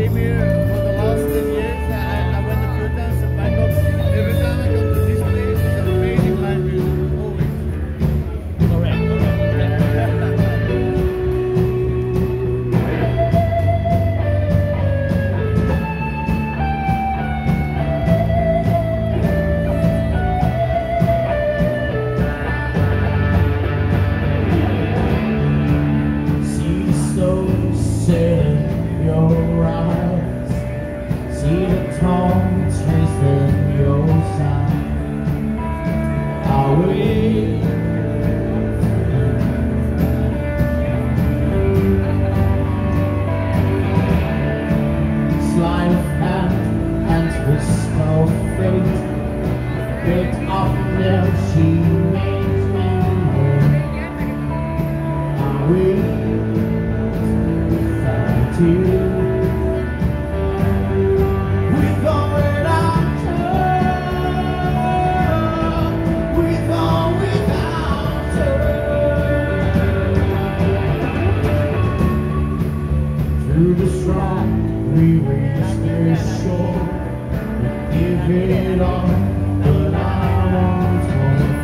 came here for the last 10 years. I went a few times to Bangkok. Every time I come to this place, it's amazing live music. Always. Correct. See the snow set in your eyes, see the tongue twist in your side. I wait. Sleight of hand and twist of fate, bit of them she makes me hurt. I wait without you, with or without her, with or without her. Through the strife we reach this shore, we give it all, but I won't hold